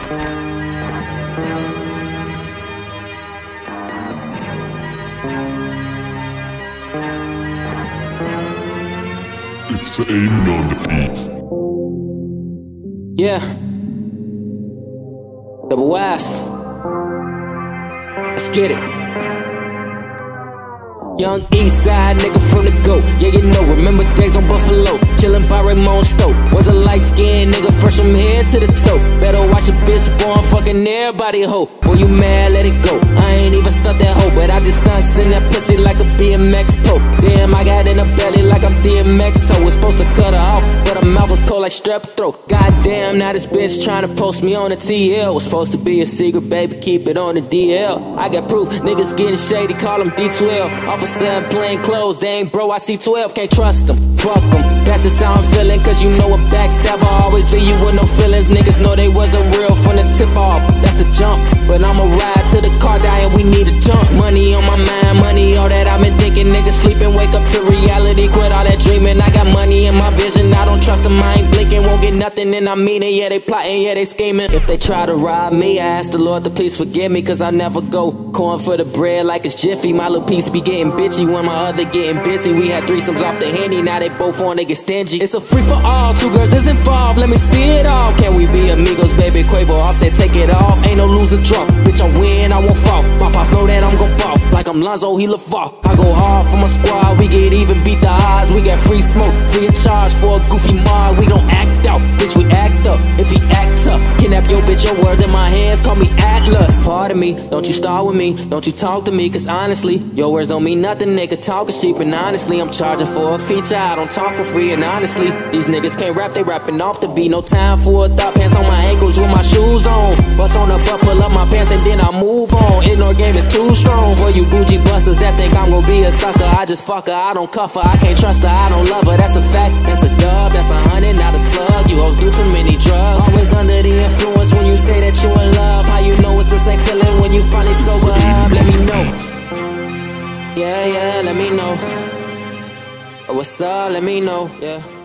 It's Aiming on the beat. Yeah. Double S. Let's get it. Young east side nigga from the GOAT. Yeah, you know, remember days on Buffalo, chillin' by Raymond Stowe. Was a light-skinned nigga fresh from head to the toe. Better watch a bitch born fucking everybody hoe. Boy, you mad, let it go. I ain't even stunt that hoe, but I just stunts in that pussy like a BMX pro. Damn, I got in her belly like I'm DMX, so was supposed to cut her off, but her mouth was cold like strep throat. Goddamn, now this bitch tryna post me on the TL. Was supposed to be a secret, baby, keep it on the DL. I got proof, niggas getting shady, call them D12. Officer in plain clothes, they ain't bro, I see 12, can't trust them. Fuck them, that's just how I'm feeling, cause you know a backstabber always leave you with no feelings. Niggas know they wasn't real from the tip off, that's the jump. But I'ma ride to the car dying, we need a jump. Money on my mind, money, all that I've been thinking. Niggas sleeping, wake up to reality, quit all that dreaming. I got money in my vision, I don't trust them, I ain't blinking. Won't get nothing and I mean it, yeah they plotting, yeah they scheming. If they try to rob me, I ask the Lord to please forgive me, cause I never go corn for the bread like it's Jiffy. My little piece be getting bitchy when my other getting busy. We had threesomes off the Henny, now they both on, they get stingy. It's a free for all, two girls is involved, let me see it all. Can we be amigos, baby? Quavo, Offset, take it off. Ain't no loser drunk, bitch I win, I won't fall. My pops know that I'm gon' fall, like I'm Lonzo, he LaVar. I go hard for my squad, we get even, beat the odds. We got free smoke, free of charge for a goofy mod. We gon' act out, bitch we act up. If he act tough, kidnap your bitch, your word in my hands, call me Atlas. Pardon me, don't you start with me, don't you talk to me, cause honestly, your words don't mean nothing, nigga talking sheep. And honestly, I'm charging for a feature, I don't talk for free. And honestly, these niggas can't rap, they rapping off the beat. No time for a thought, pants on my ankles with my shoes on. Bust on the butt, pull up my pants and then I move on. Ignore game is too strong for you bougie busters that think I'm gon' be a sucker. I just fuck her, I don't cuff her, I can't trust her, I don't love her. That's a fact, that's a dub, that's 100, not a slug. You hoes do too many drugs, always under the influence when you say that you in love. How you know it's the same feeling when you finally sober up? Let me know. Yeah, let me know. What's up, let me know, yeah.